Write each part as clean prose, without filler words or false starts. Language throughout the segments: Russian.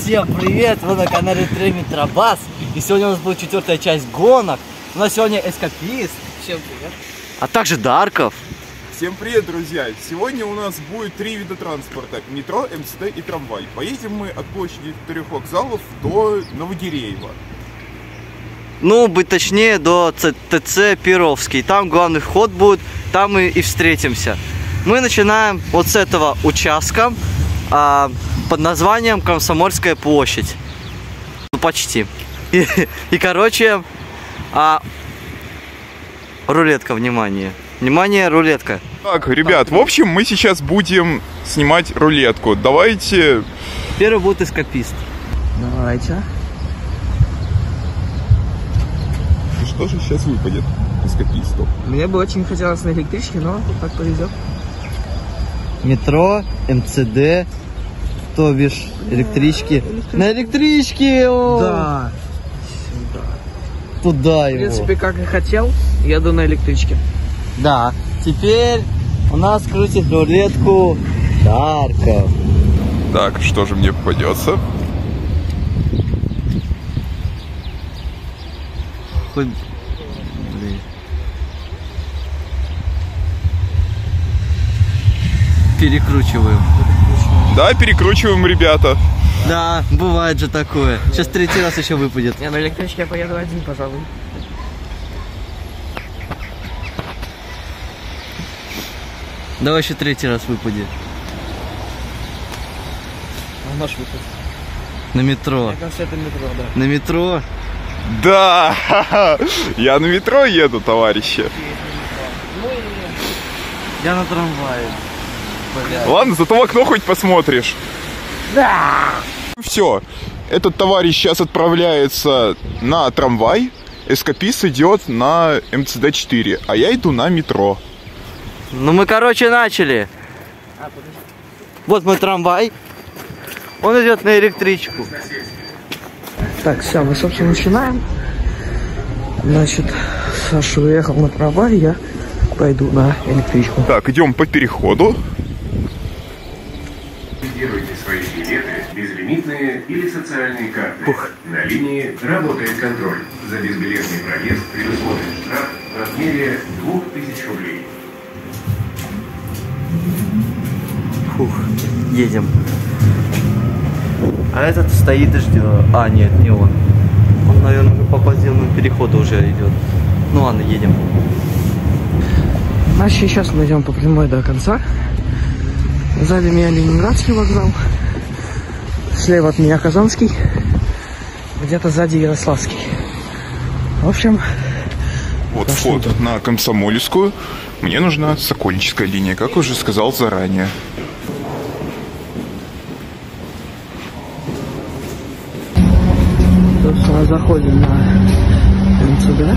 Всем привет! Вы на канале Тремитрабас. И сегодня у нас будет 4-я часть гонок. У нас сегодня Эскапист. Всем привет. А также Дарков. Всем привет, друзья! Сегодня у нас будет 3 вида транспорта: метро, МЦД и трамвай. Поедем мы от площади 4 вокзалов до Новогиреева. Ну, быть точнее, до ТЦ Перовский. Там главный вход будет, там мы и встретимся. Мы начинаем вот с этого участка под названием Комсомольская площадь. Ну, почти. И короче, рулетка, внимание. Внимание, рулетка. Так, ребят, в общем, мы сейчас будем снимать рулетку. Давайте... Первый будет эскапист. Давайте. И что же сейчас выпадет эскаписту? Мне бы очень хотелось на электричке, но так повезет. Метро, МЦД, то бишь электрички. На электричке! Да. Туда В его. принципе, как и хотел, еду на электричке. Да. Теперь у нас крутит рулетку Дарков. Так, что же мне попадется? Хоть... Блин. Перекручиваем. Да, перекручиваем, ребята. Да, бывает же такое. Сейчас 3-й раз еще выпадет. Не, на электричке я поеду один, пожалуй. Давай еще 3-й раз выпадет. А наш выход. На метро. Мне кажется, это метро, да. На метро. Да, я на метро еду, товарищи. Я на трамвае. Блядь. Ладно, зато в окно хоть посмотришь. Да! Все, этот товарищ сейчас отправляется на трамвай, эскапист идет на МЦД-4, а я иду на метро. Ну мы, короче, начали. Вот мой трамвай. Он идет на электричку. Так, все, мы, собственно, начинаем. Значит, Саша уехал на трамвай, я пойду на электричку. Так, идем по переходу. Активируйте свои билеты, безлимитные или социальные карты. На линии работает контроль. За безбилетный проезд предусмотрен штраф в размере 2000 рублей. Фух, едем. А этот стоит и ждет. А, нет, не он. Он, наверное, по подземному переходу уже идет. Ну ладно, едем. Значит, сейчас мы идем по прямой до конца. Сзади меня Ленинградский вокзал. Слева от меня Казанский. Где-то сзади Ярославский. В общем... Вот вход на Комсомольскую. Мне нужна Сокольническая линия, как уже сказал заранее. Собственно, заходим на МЦД.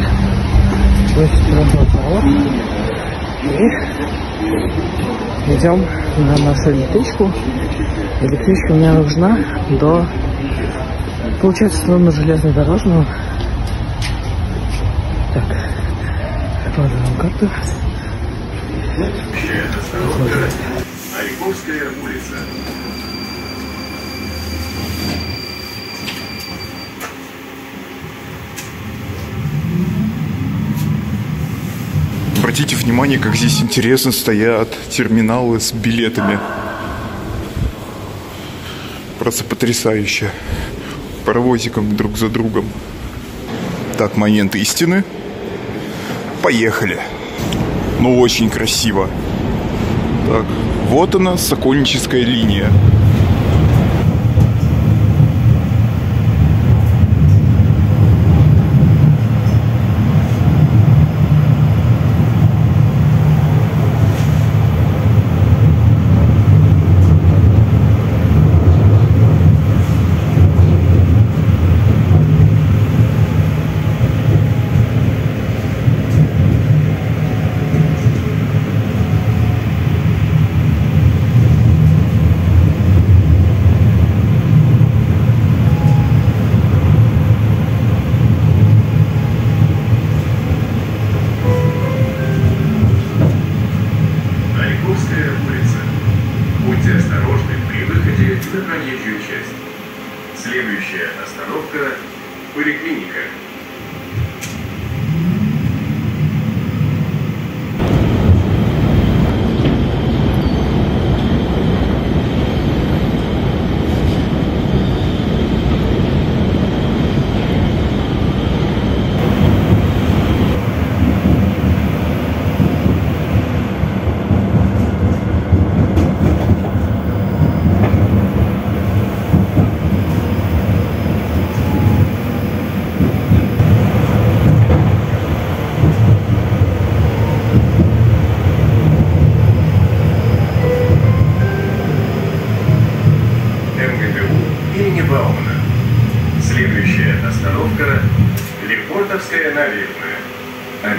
И идем на нашу электричку. Электричка мне нужна до, получается, на железнодорожную. Так, откладываем карту. Оренбургская улица. Обратите внимание, как здесь интересно стоят терминалы с билетами. Просто потрясающе. Паровозиком друг за другом. Так, момент истины. Поехали. Ну, очень красиво. Так, вот она, Сокольническая линия.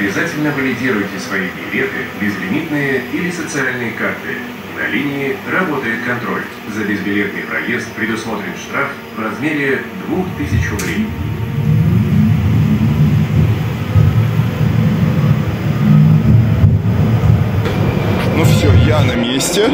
Обязательно валидируйте свои билеты, безлимитные или социальные карты. На линии работает контроль. За безбилетный проезд предусмотрен штраф в размере 2000 рублей. Ну все, я на месте.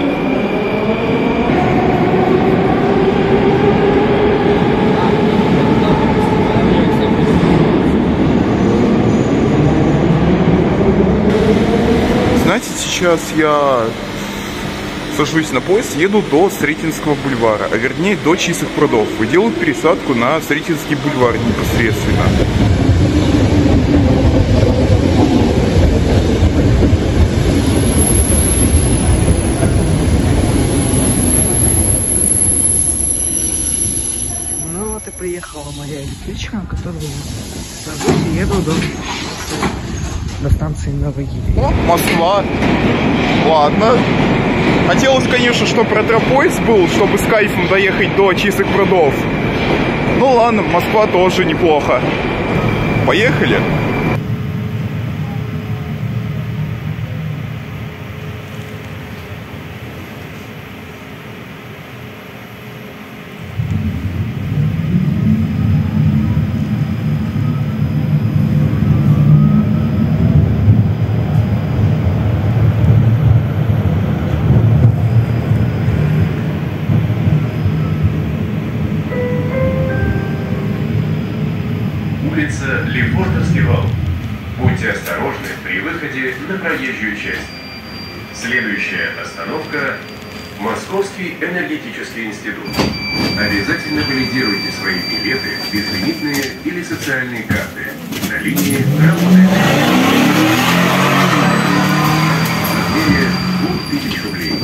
Знаете, сейчас я сажусь на поезд, еду до Сретенского бульвара, а вернее до Чистых прудов. И делаю пересадку на Сретенский бульвар непосредственно. Ну вот и приехала моя электричка, которую сажусь и еду до станции Новогири. О, Москва. Ладно. Хотелось, конечно, чтобы ретро-поезд был, чтобы с кайфом доехать до Чистых прудов. Ну ладно, Москва тоже неплохо. Поехали. Улица Лефортовский вал. Будьте осторожны при выходе на проезжую часть. Следующая остановка – Московский энергетический институт. Обязательно валидируйте свои билеты, безлимитные или социальные карты. На линии работает. В размере 2000 рублей.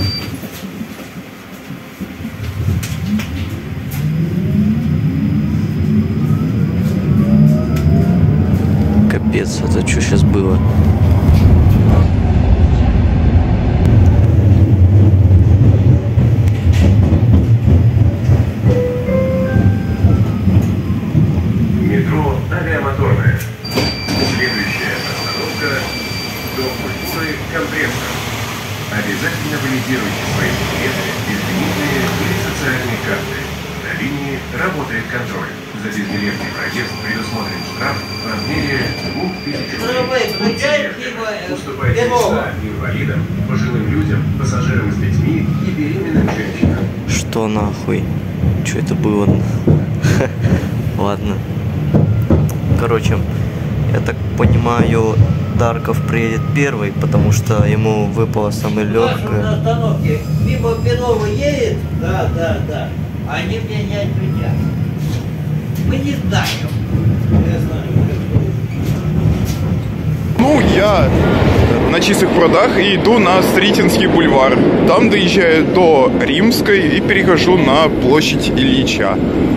Капец, это что сейчас было? Метро Авиамоторная. Следующая остановка – Дом культуры Компрессор. Обязательно валидируйте свои билеты, безлимитные или социальные карты. На линии работает контроль. За безбилетный проезд предусмотрен штраф в размере 2000 рублей. Уступайте места инвалидам, пожилым людям, пассажирам с детьми и беременным женщинам. Что нахуй? Что это было? Ладно. Короче, я так понимаю, Дарков приедет первый, потому что ему выпало самое легкое. На остановке мимо Пенова едет, да. Они мне не отвечают. Мы не знаем. Я знаю. Ну, я на Чистых прудах и иду на Сретенский бульвар. Там доезжаю до Римской и перехожу на площадь Ильича.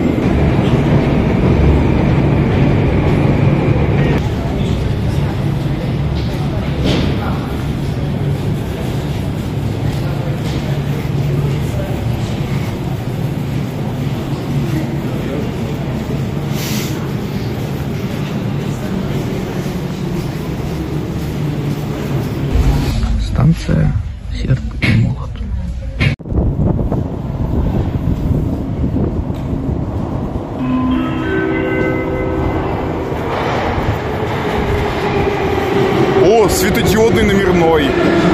Станция Серп и Молот. О, светодиодный номерной.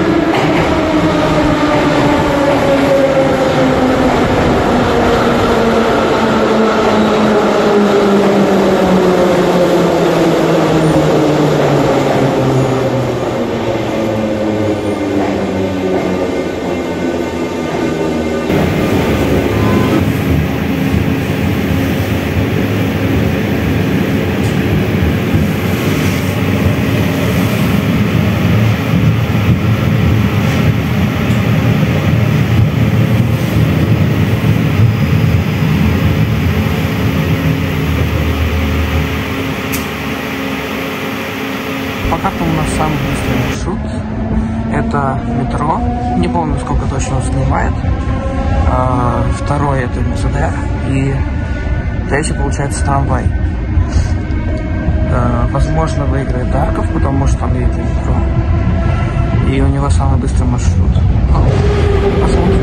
Пока что у нас самый быстрый маршрут. Это метро. Не помню, сколько точно он занимает. Второй это МЦД. И третий, получается, трамвай. Возможно, выиграет Дарков, потому что там едет метро. И у него самый быстрый маршрут. Посмотрим.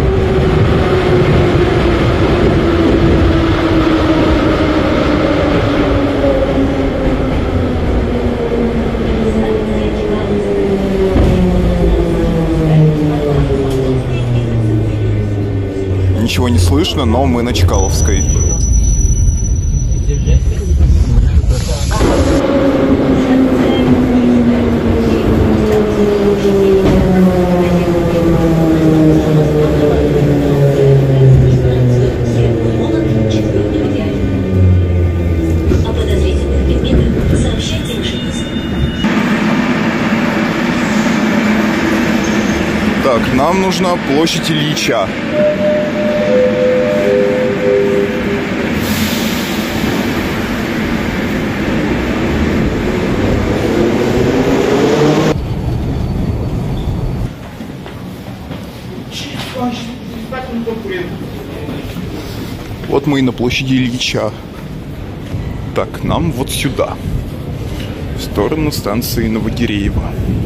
Ничего не слышно, но мы на Чкаловской. Так, нам нужна площадь Ильича. Вот мы и на площади Ильича. Так, нам вот сюда, в сторону станции Новогиреево.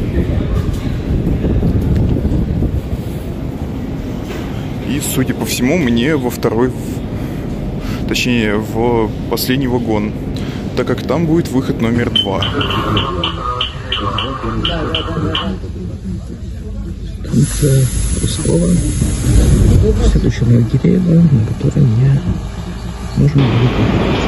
И, судя по всему, мне во второй, точнее, в последний вагон, так как там будет выход номер 2. Станция Русского. Следующая Новогиреево, на которой мне нужно будет попасть.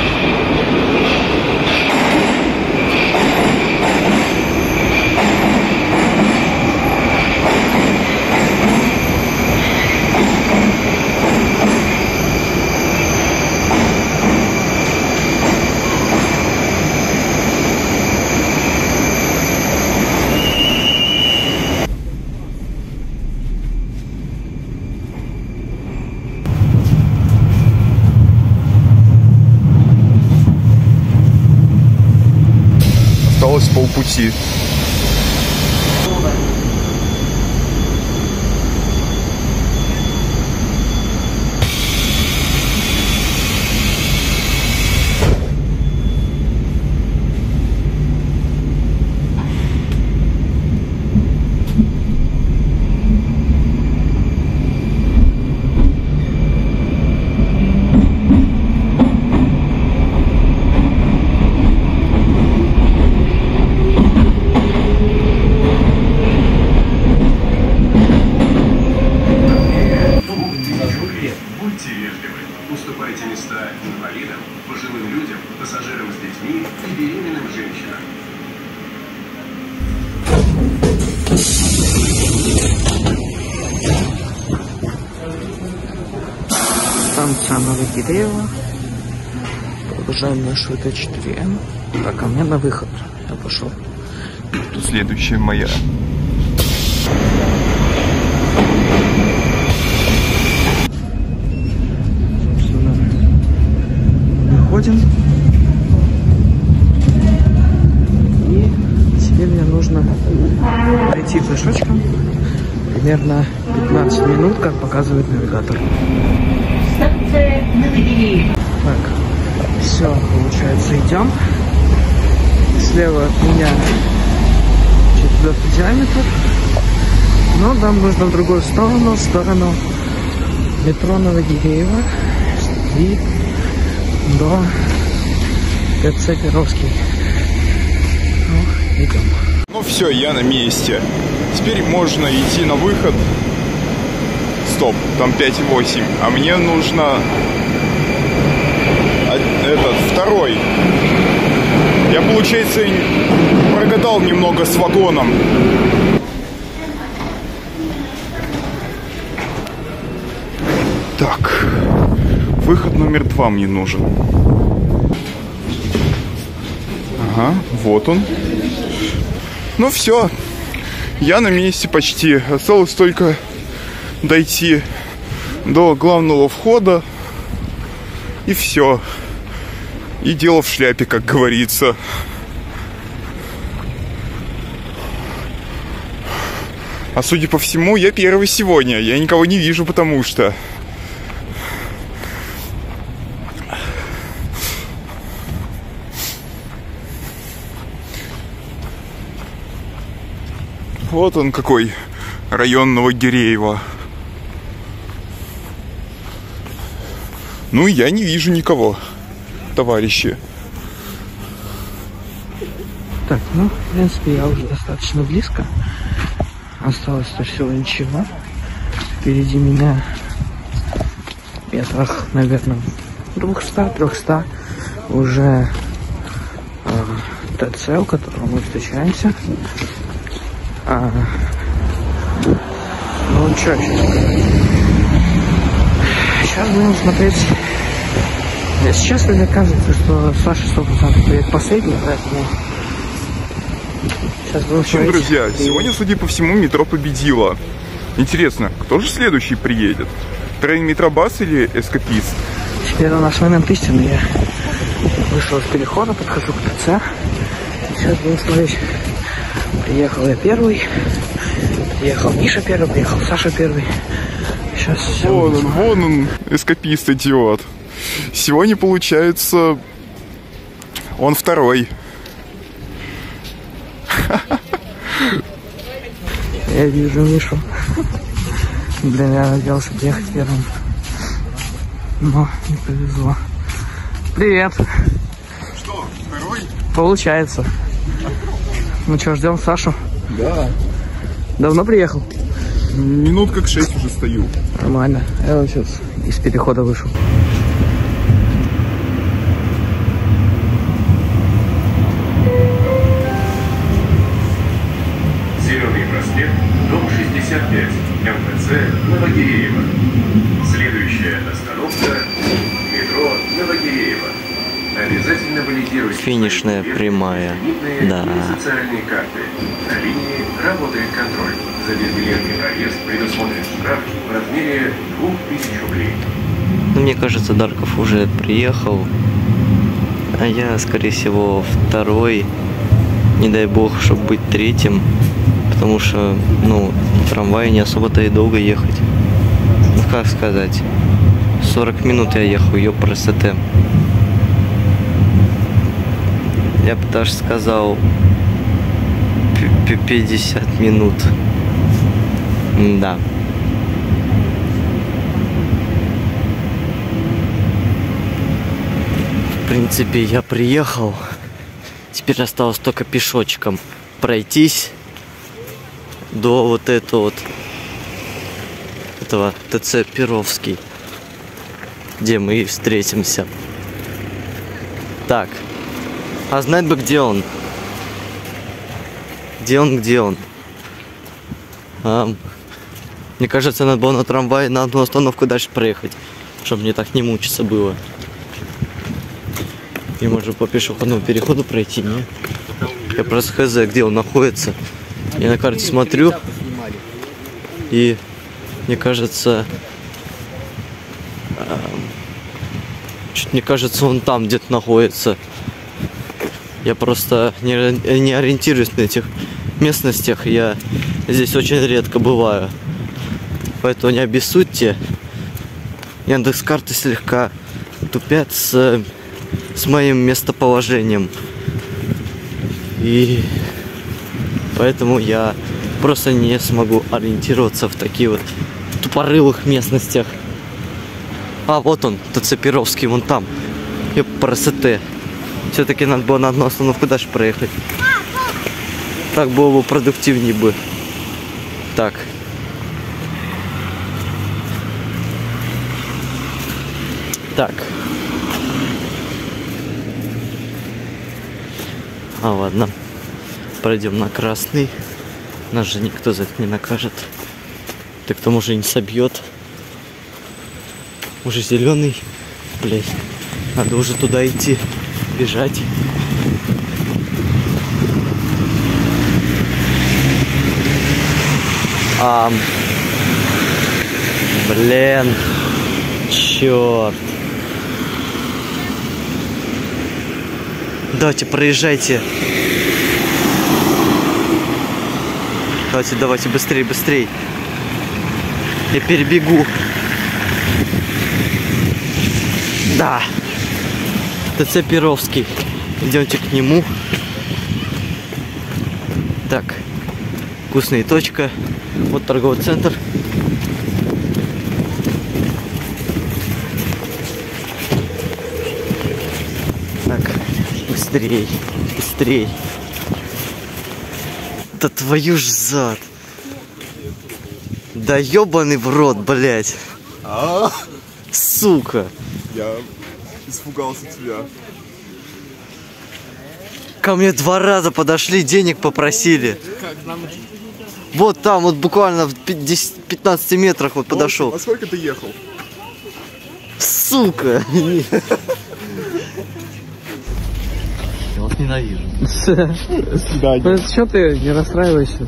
Осталось полпути. Будьте вежливы. Уступайте места инвалидам, пожилым людям, пассажирам с детьми и беременным женщинам. Станция Новогиреево. Продолжаем нашу Т4М. Так, а мне на выход. Я пошел. Тут следующая моя. Выходим. И теперь мне нужно пройти пешочком примерно 15 минут, как показывает навигатор. Так, все, получается, идем. Слева от меня 4-й диаметр. Но нам нужно в другую сторону, в сторону метро Новогиреево и до ТЦ Перовский. Ну, идем. Ну все, я на месте. Теперь можно идти на выход. Стоп, там 5,8. А мне нужно этот, второй. Я, получается, прогадал немного с вагоном. Так, выход номер 2 мне нужен. Ага, вот он. Ну все, я на месте почти. Осталось только дойти до главного входа. И все. И дело в шляпе, как говорится. А судя по всему, я первый сегодня. Я никого не вижу, потому что... Вот он какой, район Новогиреево. Ну, я не вижу никого, товарищи. Так, ну, в принципе, я уже достаточно близко. Осталось-то всего ничего. Впереди меня метрах, наверное, 200-300 уже ТЦ, у которого мы встречаемся. Ну, что сейчас сказать? Сейчас будем смотреть. Сейчас мне кажется, что Саша 100% приедет последний, поэтому сейчас будем В общем, смотреть. друзья, сегодня, судя по всему, метро победило. Интересно, кто же следующий приедет? Трейн-метробас или эскапист? Теперь на наш момент истины я вышел из перехода, подхожу к ТЦ. Сейчас будем смотреть. Приехал я первый, приехал Миша первый, приехал Саша первый. Сейчас все. Вон он, эскапист, идиот. Сегодня, получается, он второй. Я вижу Мишу. Блин, я надеялся приехать первым. Но не повезло. Привет. Что, второй? Получается. Ну что, ждем Сашу? Да. Давно приехал? Минут как 6 уже стою. Нормально. Я вот сейчас из перехода вышел. Зеленый проспект, дом 65, МФЦ Новогиреево. Следующая остановка – метро Новогиреево. Обязательно валидируйте Финишная свои прямая. билетные Да. или социальные карты. На линии работает контроль. За безбилетный проезд предусмотрен штраф в размере 2000 рублей. Ну, мне кажется, Дарков уже приехал, а я, скорее всего, второй. Не дай бог, чтобы быть третьим, потому что, ну, в трамвае не особо-то и долго ехать. Ну, как сказать, 40 минут я ехал, ёпрст. Я бы даже сказал 50 минут. Да. В принципе, я приехал. Теперь осталось только пешочком пройтись до вот этого ТЦ Перовский, где мы и встретимся. Так, а знать бы, где он? Где он? Мне кажется, надо было на трамвае на одну остановку дальше проехать, чтобы мне так не мучиться было. И можно по пешеходному переходу пройти, не? Я просто хз, где он находится. Я на карте смотрю, и мне кажется, мне кажется, он там где-то находится. Я просто не ориентируюсь на этих местностях, я здесь очень редко бываю. Поэтому не обессудьте. Яндекс.Карты слегка тупят с моим местоположением. И поэтому я просто не смогу ориентироваться в таких вот тупорылых местностях. А вот он, ТЦ Перовский, вон там. Ёпрст. Все-таки надо было на одну остановку дальше проехать. Так было бы продуктивнее бы. Так. Так. Ладно. Пройдем на красный. Нас же никто за это не накажет. Так к тому же и не собьет. Уже зеленый. Блять. Надо уже туда идти. Бежать. Блин. Черт. Давайте, проезжайте. Давайте, быстрее. Я перебегу. Да. ТЦ Перовский. Идемте к нему. Так. Вкусная точка. Вот торговый центр. Так, быстрей, быстрей. Да твою ж зад. Да ёбаный в рот, блядь. Сука. Я испугался тебя. Ко мне 2 раза подошли, денег попросили. Вот там, вот буквально в 15 метрах вот подошел. А сколько ты ехал? Сука. Я вас ненавижу. До свидания. Что ты не расстраивайся?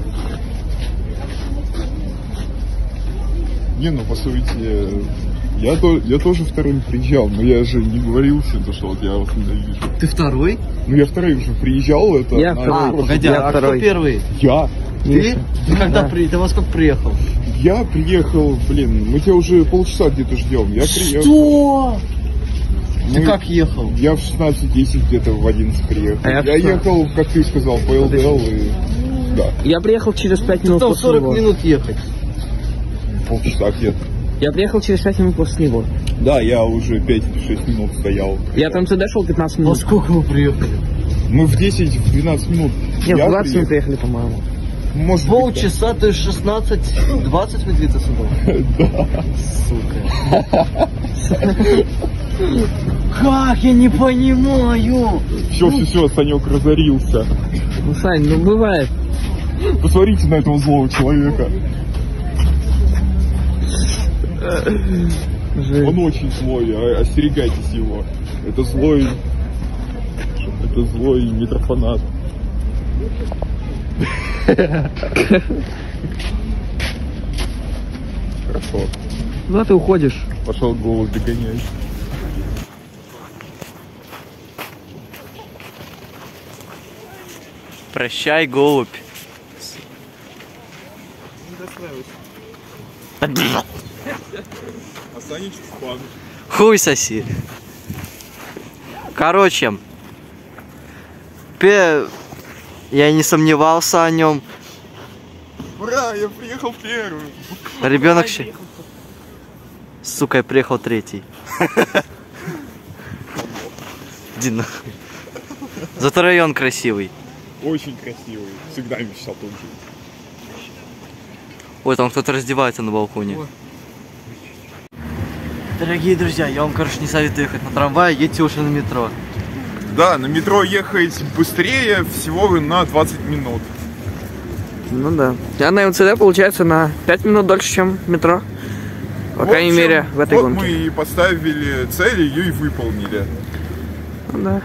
Не, ну по сути, я тоже вторым приезжал, но я же не говорил всем, что вот я вас ненавижу. Ты второй? Ну я второй уже приезжал, это... Я на второй. прошлый- Погоди, Я а кто второй. первый? Я? Ты? Ты когда Да. ты во сколько приехал? Я приехал, блин, мы тебя уже полчаса где-то ждем. Я приехал. Что? Ты Мы- как ехал? Я в 16:10 где-то в 11 приехал. А я Я в 16. ехал, как ты сказал, по ЛДЛ и... Да, Я приехал через 5 минут Там после 40 него. минут ехать. полчаса где-то. Я приехал через 5 минут после него. Да, я уже 5-6 минут стоял. Я там МЦД шел 15 Во минут. сколько вы приехали? Мы в 10-12 минут. Нет, Я в 20 минут приехал. приехали, по-моему. Может быть, Полчаса, то есть 16-20 вы где-то сюда? да. Сука. Как? Я не понимаю. Все, Санек разорился. Ну, Сань, ну бывает. Посмотрите на этого злого человека. Жесть. Он очень злой, остерегайтесь его. Это злой митрофанат. Хорошо. Куда ты уходишь? Пошел голос догонять. Прощай, голубь. А Санечек спан. Хуй соси. Короче, я не сомневался о нем. Ура, я приехал первым. Ребенок Сука, я приехал третий. Иди нахуй. Зато район красивый. Очень красивый. Всегда мечтал тут жить. Ой, там кто-то раздевается на балконе. Дорогие друзья, я вам, короче, не советую ехать на трамвае, едьте уже на метро. Да, на метро ехать быстрее всего на 20 минут. Ну да. Я на МЦД, получается, на 5 минут дольше, чем метро. По крайней мере, в этой вот гонке. мы и поставили цель, ее и выполнили. Ну да.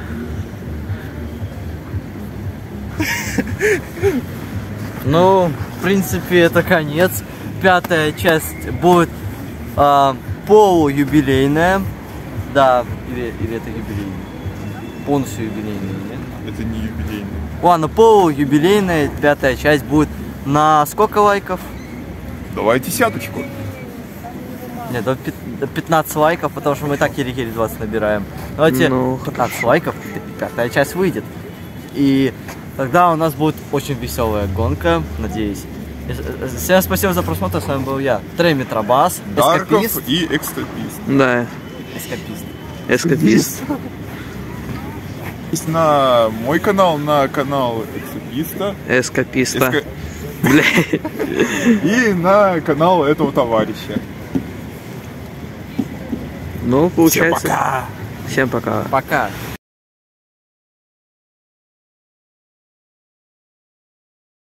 Ну, в принципе, это конец. 5-я часть будет полуюбилейная. Да, или это юбилейная? Полностью юбилейная, нет? Это не юбилейный. Ладно, полуюбилейная 5-я часть будет на сколько лайков? Давай десяточку. Нет, до 15 лайков, потому что мы и так еле-еле 20 набираем. Давайте Ну, 15 лайков, 5-я часть выйдет. И тогда у нас будет очень веселая гонка, надеюсь. Всем спасибо за просмотр, с вами был я, Метробас, Дарков эскапист. и экстапист. Да. Эскапист. Эскапист. Есть на мой канал, на канал экстаписта. Эскаписта. Эска- Бля. И на канал этого товарища. Ну, получается. Всем пока! Всем пока. Пока.